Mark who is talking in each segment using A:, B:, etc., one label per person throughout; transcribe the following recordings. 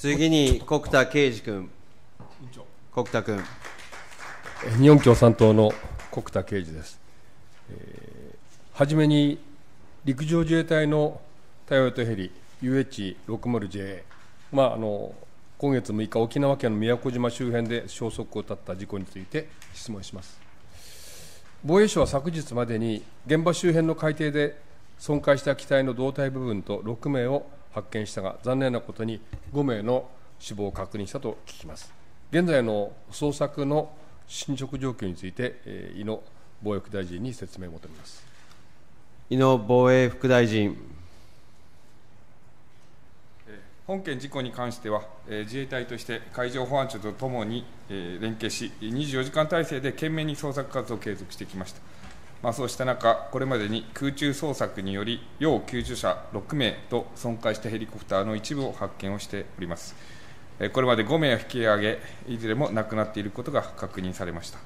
A: 次に国田圭司君。国田君。
B: 日本共産党の国田圭司です。はじめに陸上自衛隊の多用途ヘリ UH-60J、今月6日、沖縄県の宮古島周辺で消息を絶った事故について質問します。防衛省は昨日までに現場周辺の海底で損壊した機体の胴体部分と6名を発見したが、残念なことに5名の死亡を確認したと聞きます。現在の捜索の進捗状況について、井野防衛副大臣に説明を求めます。
A: 井野防衛副大臣。
C: 本件事故に関しては、自衛隊として海上保安庁とともに連携し、24時間体制で懸命に捜索活動を継続してきました。そうした中、これまでに空中捜索により、要救助者6名と損壊したヘリコプターの一部を発見をしております。これまで5名を引き上げ、いずれも亡くなっていることが確認されました。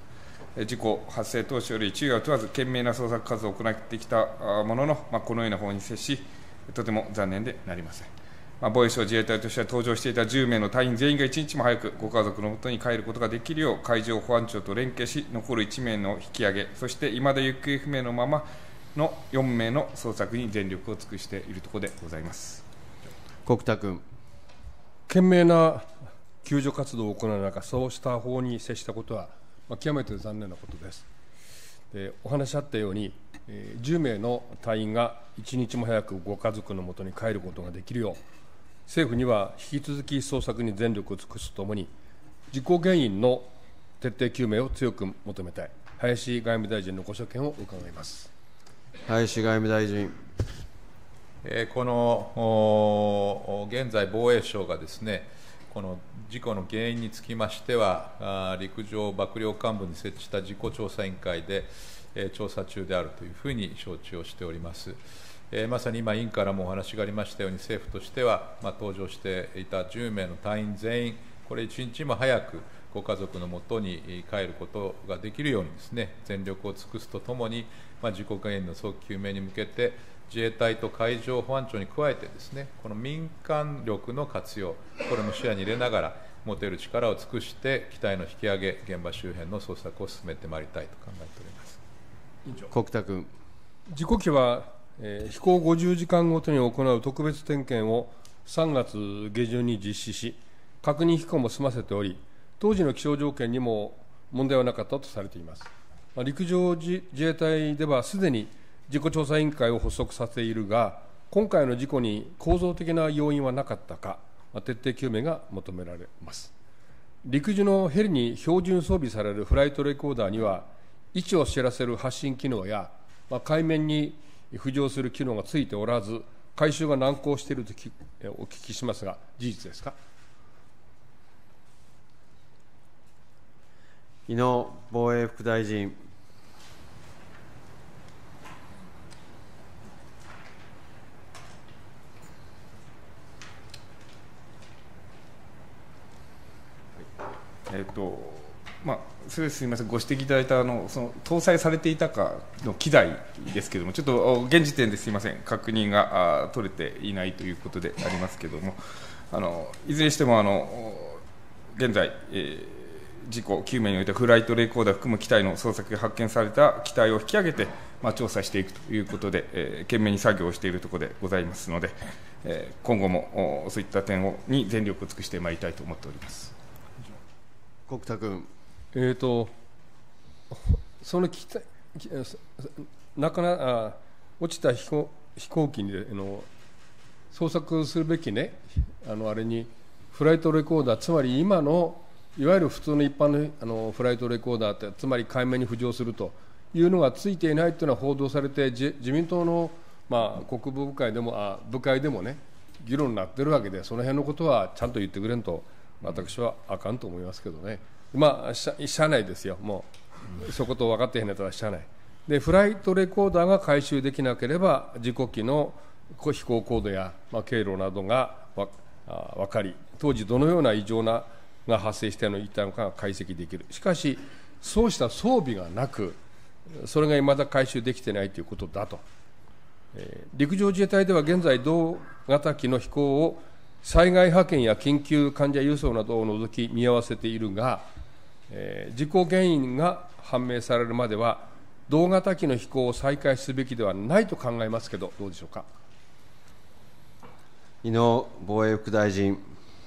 C: 事故発生当初より昼夜問わず懸命な捜索活動を行ってきたものの、このような方に接し、とても残念でなりません。防衛省自衛隊としては搭乗していた10名の隊員全員が1日も早くご家族のもとに帰ることができるよう、海上保安庁と連携し、残る1名の引き上げ、そしていまだ行方不明のままの4名の捜索に全力を尽くしているところでございます。
A: 国田君。
B: 懸命な救助活動を行う中、そうした法に接したことは、極めて残念なことです。お話しあったように、10名の隊員が1日も早くご家族のもとに帰ることができるよう、政府には引き続き捜索に全力を尽くすとともに、事故原因の徹底究明を強く求めたい。林外務大臣のご所見を伺います。
A: 林外務大臣。
D: この現在、防衛省がですね、この事故の原因につきましては、陸上幕僚監部に設置した事故調査委員会で調査中であるというふうに承知をしております。まさに今、委員からもお話がありましたように、政府としては、搭乗していた10名の隊員全員、これ一日も早くご家族のもとに帰ることができるようにですね、全力を尽くすとともに、事故原因の早期究明に向けて、自衛隊と海上保安庁に加えてですね、この民間力の活用、これも視野に入れながら、持てる力を尽くして、機体の引き上げ、現場周辺の捜索を進めてまいりたいと考えております。
A: 国田君。
B: 事故機は飛行50時間ごとに行う特別点検を3月下旬に実施し、確認飛行も済ませており、当時の気象条件にも問題はなかったとされています。陸上自衛隊ではすでに事故調査委員会を発足させているが、今回の事故に構造的な要因はなかったか、徹底究明が求められます。陸自のヘリに標準装備されるフライトレコーダーには、位置を知らせる発信機能や、海面に浮上する機能がついておらず、回収が難航しているとお聞きしますが、事実ですか。
A: 井野防衛副大臣。
C: それすみません、ご指摘いただいたその搭載されていたかの機材ですけれども、ちょっと現時点ですみません、確認が取れていないということでありますけれども、いずれにしても現在、事故救命においてフライトレコーダーを含む機体の捜索が発見された機体を引き上げて、調査していくということで、懸命に作業をしているところでございますので、今後もそういった点に全力を尽くしてまいりたいと思っております。
A: 国田君。
B: その機体落ちた飛行機に捜索するべきね、あれにフライトレコーダー、つまり今のいわゆる普通の一般のフライトレコーダーって、つまり海面に浮上するというのがついていないというのは報道されて、自民党の、国防部会でも部会でもね、議論になっているわけで、その辺のことはちゃんと言ってくれんと、私はあかんと思いますけどね。しゃあないですよ、もう、そこと分かってへんやったらしゃあない。で、フライトレコーダーが回収できなければ、事故機の飛行高度や、経路などが分かり、当時どのような異常が発生していたのかが解析できる。しかし、そうした装備がなく、それがいまだ回収できていないということだと。陸上自衛隊では現在、同型機の飛行を災害派遣や緊急患者輸送などを除き見合わせているが、事故原因が判明されるまでは同型機の飛行を再開すべきではないと考えますけど、どうでしょうか。
A: 井野防衛副大臣。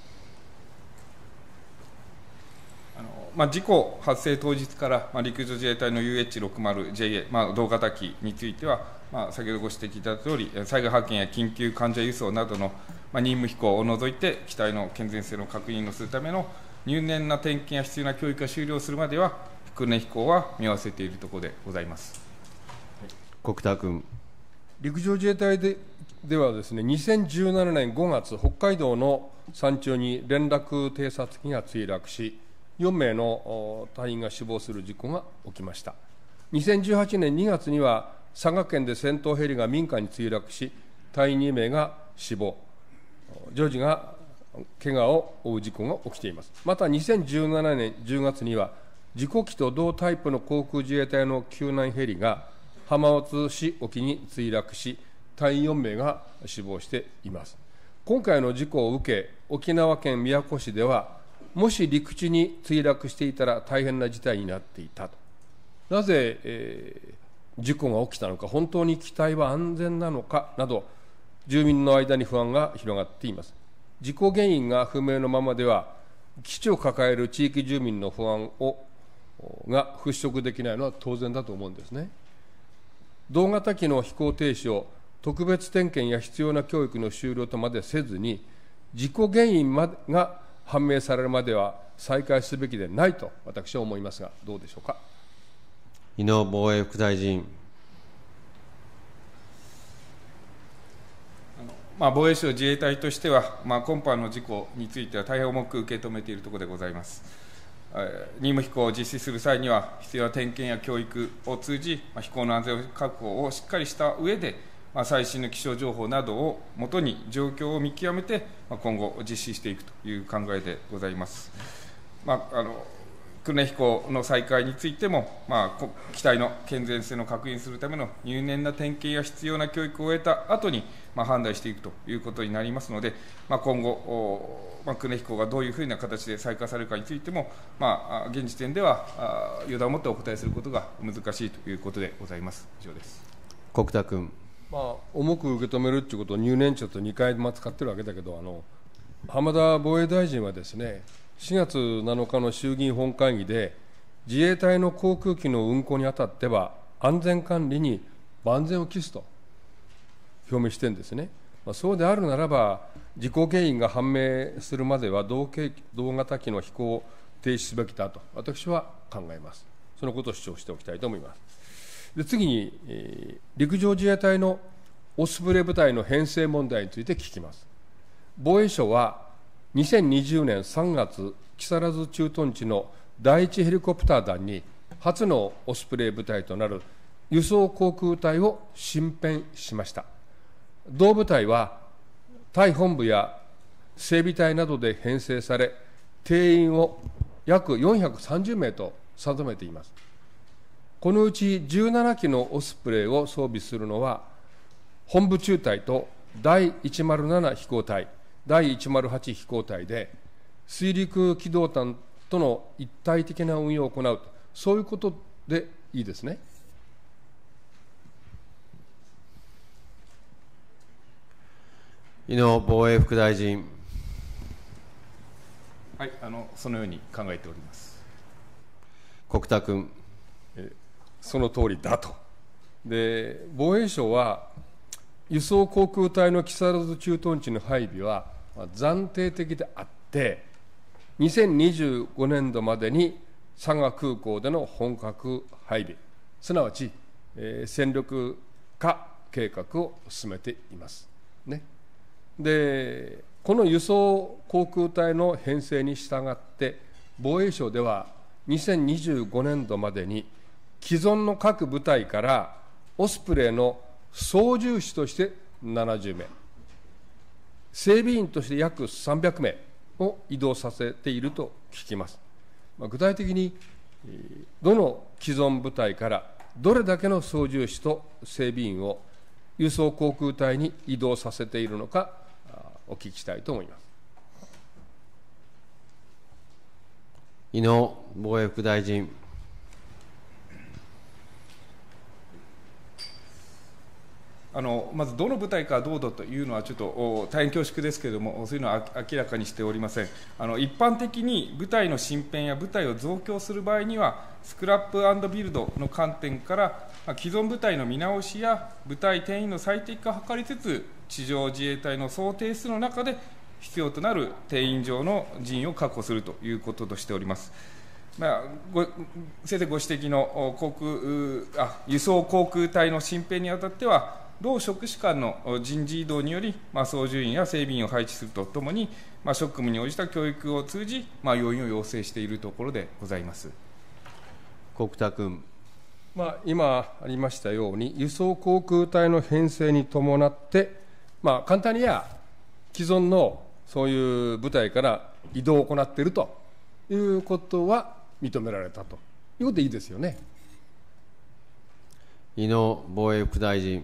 C: 事故発生当日から、陸上自衛隊の UH-60JA、同型機については、先ほどご指摘いただいたとおり、災害派遣や緊急患者輸送などの、任務飛行を除いて、機体の健全性の確認をするための入念な点検や必要な教育が終了するまでは、訓練飛行は見合わせているところでございます。
A: 国田君。
B: 陸上自衛隊ではですね、2017年5月、北海道の山中に連絡偵察機が墜落し、4名の隊員が死亡する事故が起きました。2018年2月には、佐賀県で戦闘ヘリが民家に墜落し、隊員2名が死亡、女児が怪我を負う事故が起きています。また2017年10月には、事故機と同タイプの航空自衛隊の救難ヘリが浜松市沖に墜落し、隊員4名が死亡しています。今回の事故を受け、沖縄県宮古市では、もし陸地に墜落していたら大変な事態になっていたと。なぜ、事故が起きたのか、本当に機体は安全なのかなど、住民の間に不安が広がっています。事故原因が不明のままでは、基地を抱える地域住民の不安が払拭できないのは当然だと思うんですね。同型機の飛行停止を特別点検や必要な教育の終了とまでせずに、事故原因が判明されるまでは再開すべきでないと私は思いますが、どうでしょうか。
A: 井野防衛副大臣。
C: 防衛省自衛隊としては、今般の事故については大変重く受け止めているところでございます。任務飛行を実施する際には、必要な点検や教育を通じ、飛行の安全確保をしっかりした上で、最新の気象情報などをもとに状況を見極めて、今後実施していくという考えでございます。訓練飛行の再開についても、機体の健全性の確認するための入念な点検や必要な教育を終えた後に、判断していくということになりますので、今後、訓練飛行がどういうふうな形で再開されるかについても、現時点では予断を持ってお答えすることが難しいということでございます。以上です。
A: 国田君。
B: 重く受け止めるということを入念ちょっと2回使ってるわけだけど、浜田防衛大臣はですね、4月7日の衆議院本会議で、自衛隊の航空機の運航にあたっては、安全管理に万全を期すと表明してるんですね。そうであるならば、事故原因が判明するまでは同型機の飛行を停止すべきだと、私は考えます。そのことを主張しておきたいと思います。で次に、陸上自衛隊のオスプレイ部隊の編成問題について聞きます。防衛省は2020年3月、木更津駐屯地の第1ヘリコプター団に初のオスプレイ部隊となる輸送航空隊を新編しました。同部隊は隊本部や整備隊などで編成され、定員を約430名と定めています。このうち17機のオスプレイを装備するのは、本部中隊と第107飛行隊、第108飛行隊で、水陸機動隊との一体的な運用を行う、そういうことでいいですね。
A: 井野防衛副大臣。
C: はい、そのように考えております。
A: 国田君。
B: その通りだと。で、防衛省は、輸送航空隊の木更津駐屯地の配備は暫定的であって、2025年度までに佐賀空港での本格配備、すなわち、戦力化計画を進めています。ね。で、この輸送航空隊の編成に従って、防衛省では2025年度までに既存の各部隊からオスプレイの操縦士として70名、整備員として約300名を移動させていると聞きます。具体的にどの既存部隊からどれだけの操縦士と整備員を輸送航空隊に移動させているのかお聞きしたいと思います。
A: 井野防衛副大臣。
C: まずどの部隊からどうだというのは、ちょっと大変恐縮ですけれども、そういうのは明らかにしておりません。一般的に部隊の新編や部隊を増強する場合には、スクラップ&ビルドの観点から、既存部隊の見直しや部隊定員の最適化を図りつつ、地上自衛隊の総定数の中で必要となる定員上の人員を確保するということとしております。先生ご指摘の輸送航空隊の新編にあたっては、同職種間の人事異動により、操縦員や整備員を配置するとともに、職務に応じた教育を通じ、要員を養成しているところでございます。
A: 国田君。
B: 今ありましたように、輸送航空隊の編成に伴って、簡単には既存のそういう部隊から移動を行っているということは認められたということでいいですよね。
A: 井野防衛副大臣。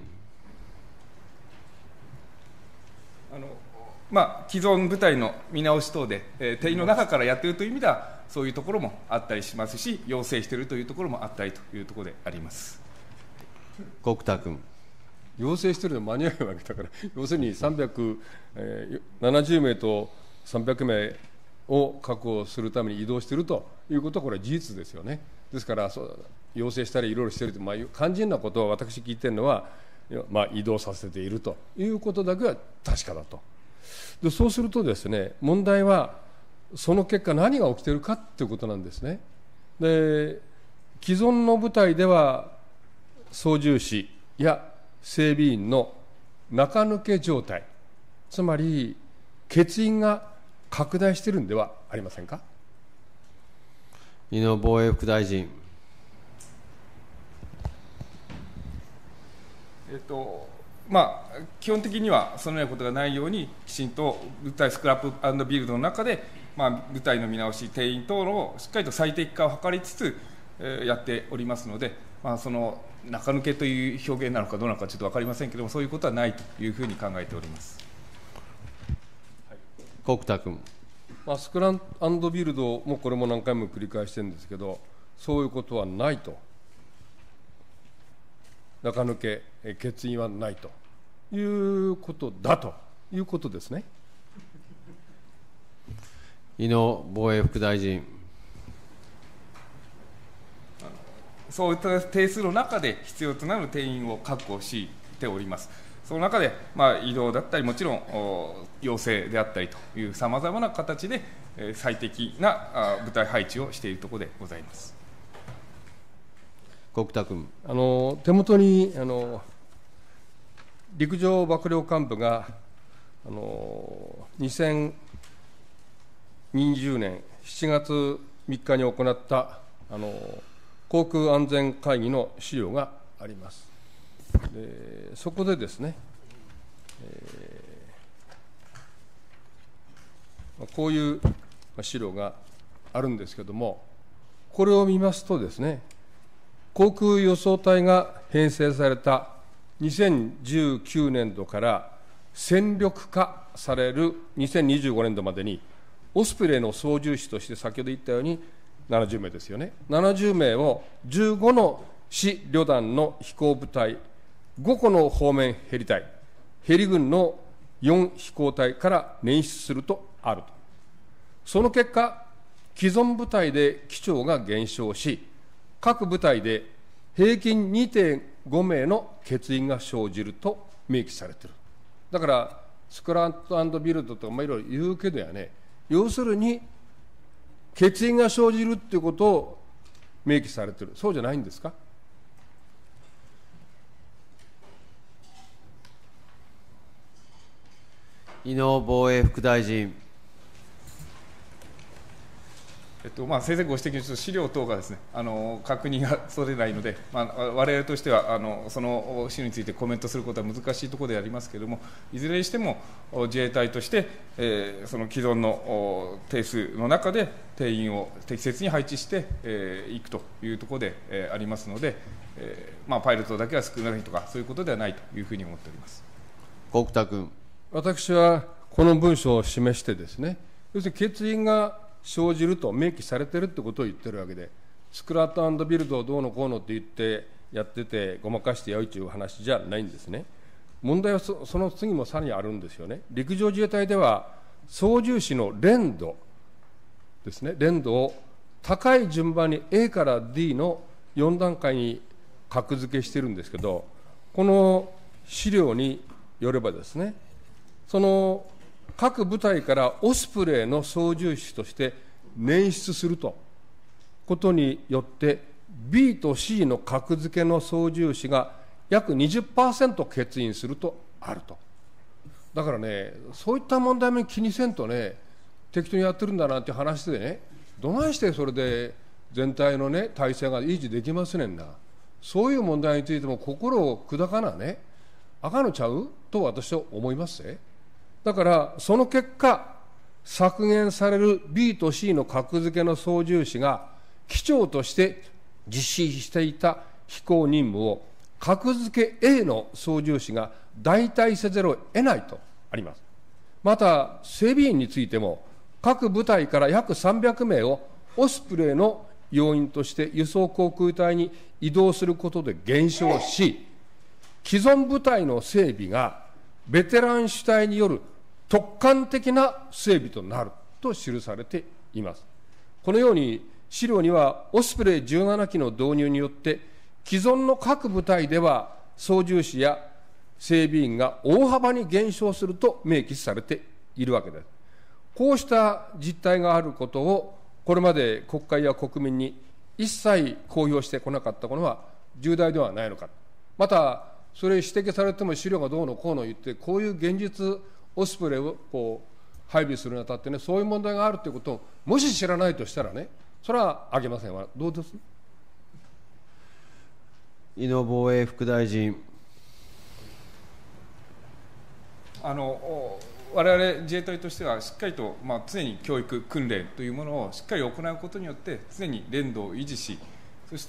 C: 既存部隊の見直し等で、定員の中からやっているという意味では、そういうところもあったりしますし、要請しているというところもあったりというところであります。
A: 国田君。
B: 要請しているの間に合うわけだから、要するに370名と300名を確保するために移動しているということは、これは事実ですよね。ですから、要請したりいろいろしていると、肝心なことは私聞いているのは、移動させているということだけは確かだと。でそうするとですね、問題はその結果何が起きているかということなんですね。で既存の部隊では操縦士や整備員の中抜け状態、つまり欠員が拡大しているんではありませんか。
A: 井野防衛副大臣。
C: 基本的にはそのようなことがないように、きちんと部隊スクラップ&ビルドの中で、部隊の見直し、定員等のしっかりと最適化を図りつつ、やっておりますので、その中抜けという表現なのかどうなのかちょっと分かりませんけれども、そういうことはないというふうに考えております。
A: 国田君。
B: スクラップ&ビルドもこれも何回も繰り返してるんですけど、そういうことはないと。中抜け、欠員はないということだということですね。
A: 井野防衛副大臣。
C: そういった定数の中で必要となる定員を確保しております。その中で、移動だったり、もちろん要請であったりというさまざまな形で最適な部隊配置をしているところでございます。
A: 国田君。
B: 手元に陸上幕僚監部が2020年7月3日に行った航空安全会議の資料があります。でそこでですね、こういう資料があるんですけれども、これを見ますとですね、航空輸送隊が編成された2019年度から戦力化される2025年度までに、オスプレイの操縦士として先ほど言ったように70名ですよね。70名を15の市旅団の飛行部隊、5個の方面ヘリ隊、ヘリ軍の4飛行隊から捻出するとあると。その結果、既存部隊で機長が減少し、各部隊で平均 2.5 名の欠員が生じると明記されている。だからスクラップ&ビルドとかいろいろ言うけどやね、要するに欠員が生じるっていうことを明記されている。そうじゃないんですか。
A: 井野防衛副大臣。
C: 先生ご指摘の資料等がですね、確認が取れないので、我々としてはその資料についてコメントすることは難しいところでありますけれども、いずれにしても自衛隊として、その既存の定数の中で定員を適切に配置していくというところでありますので、パイロットだけは少ないとか、そういうことではないというふうに思っております。
A: 国田君。
B: 私はこの文章を示してですね、要するに欠員が生じると明記されてるってことを言ってるわけで、スクラット&ビルドをどうのこうのって言ってやっててごまかしてやるという話じゃないんですね。問題はその次もさらにあるんですよね。陸上自衛隊では操縦士の連度ですね、連度を高い順番に A から D の4段階に格付けしてるんですけど、この資料によればですね、その各部隊からオスプレイの操縦士として捻出するとことによって B と C の格付けの操縦士が約 20% 欠員するとあると。だからね、そういった問題も気にせんとね、適当にやってるんだなって話でね、どないしてそれで全体のね体制が維持できますねんな。そういう問題についても心を砕かなねあかんのちゃうと私は思いますね。だからその結果、削減される B と C の格付けの操縦士が機長として実施していた飛行任務を格付け A の操縦士が代替せざるを得ないとあります。また整備員についても各部隊から約300名をオスプレイの要員として輸送航空隊に移動することで減少し、既存部隊の整備がベテラン主体による特艦的な整備となると記されています。このように資料にはオスプレイ17機の導入によって既存の各部隊では操縦士や整備員が大幅に減少すると明記されているわけです。こうした実態があることをこれまで国会や国民に一切公表してこなかったことは重大ではないのか。またそれ指摘されても資料がどうのこうの言って、こういう現実オスプレイをこう配備するにあたってね、そういう問題があるということをもし知らないとしたらね、それはあげませんわ。どうです？
A: 井野防衛副大臣。
C: 我々自衛隊としてはしっかりと、常に教育訓練というものをしっかり行うことによって常に連動を維持し、そして、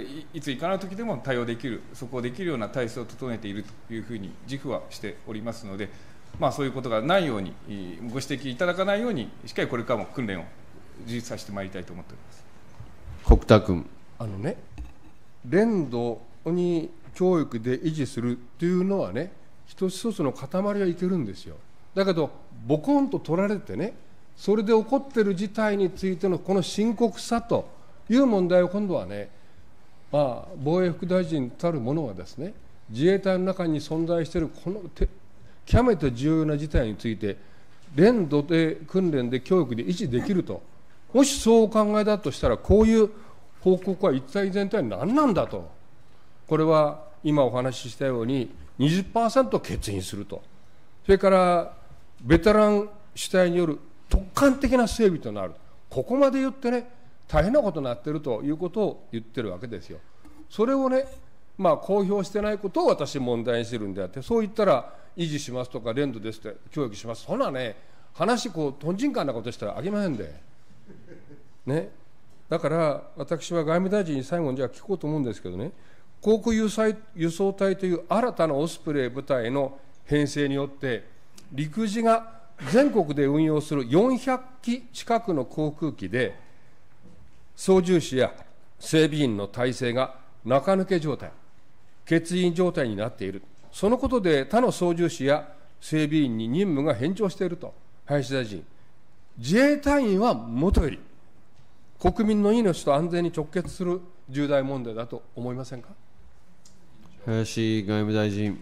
C: いついかなる時でも対応できる、そこをできるような体制を整えているというふうに自負はしておりますので、そういうことがないように、ご指摘いただかないようにしっかりこれからも訓練を充実させてまいりたいと思っております。
A: 国田君。
B: 連動に教育で維持するというのはね、一つ一つの塊はいけるんですよ。だけどボコンと取られてね、それで起こっている事態についてのこの深刻さという問題を今度はね、防衛副大臣たるものはですね、自衛隊の中に存在しているこの極めて重要な事態について連動で訓練で教育で維持できると、もしそうお考えだとしたら、こういう報告は一体全体何なんだと。これは今お話ししたように 20% 欠員すると、それからベテラン主体による特艦的な整備となる、ここまで言ってね、大変なことになっているということを言ってるわけですよ。それをね、公表してないことを私問題にしてるんであって、そう言ったら維持しますとか連動ですって教育します、そんなね話とんちんかんなことしたらあげませんでね。だから私は外務大臣に最後にじゃあ聞こうと思うんですけどね、航空輸送隊という新たなオスプレイ部隊の編成によって陸自が全国で運用する400機近くの航空機で操縦士や整備員の体制が中抜け状態、欠員状態になっている。そのことで他の操縦士や整備員に任務が偏重していると。林大臣、自衛隊員はもとより国民の命と安全に直結する重大問題だと思いませんか。
A: 林外務大臣。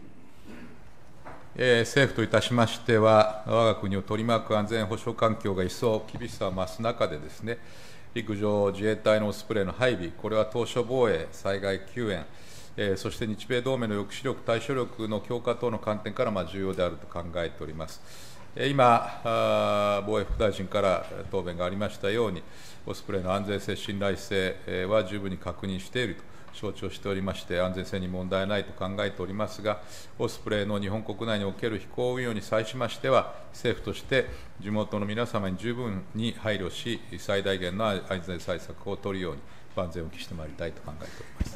D: 政府といたしましては、我が国を取り巻く安全保障環境が一層厳しさを増す中でですね、陸上自衛隊のオスプレイの配備、これは島しょ防衛、災害救援、そして日米同盟の抑止力、対処力の強化等の観点から重要であると考えております。今、防衛副大臣から答弁がありましたように、オスプレイの安全性、信頼性は十分に確認していると承知をしておりまして、安全性に問題ないと考えておりますが、オスプレイの日本国内における飛行運用に際しましては、政府として地元の皆様に十分に配慮し、最大限の安全対策を取るように、万全を期してまいりたいと考えております。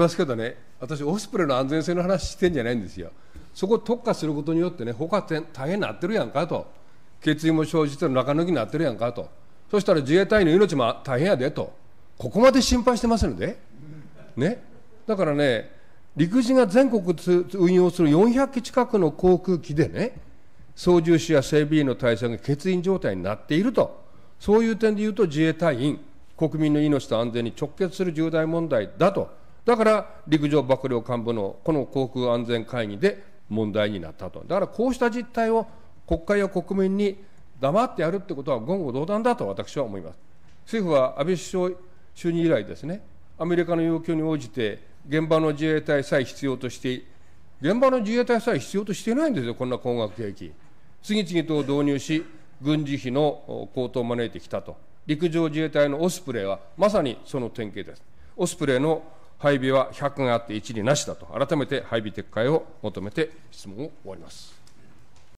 A: 国田君。
B: おりますけどね、私、オスプレイの安全性の話してんじゃないんですよ。 そこを特化することによってね、他大変になってるやんかと、決意も生じてる中抜きになってるやんかと、そしたら自衛隊員の命も大変やでと、ここまで心配してますので、ね、だからね、陸自が全国運用する400機近くの航空機でね、操縦士や整備員の体制が欠員状態になっていると、そういう点でいうと自衛隊員、国民の命と安全に直結する重大問題だと、だから陸上幕僚監部のこの航空安全会議で問題になったと。だからこうした実態を国会や国民に黙ってやるってことは言語道断だと私は思います。政府は安倍首相就任以来ですね、アメリカの要求に応じて現場の自衛隊さえ必要として、現場の自衛隊さえ必要としていないんですよ、こんな高額兵器。次々と導入し、軍事費の高騰を招いてきたと。陸上自衛隊のオスプレイはまさにその典型です。オスプレイの配備は100があって1になしだと、改めて配備撤回を求めて質問を終わります。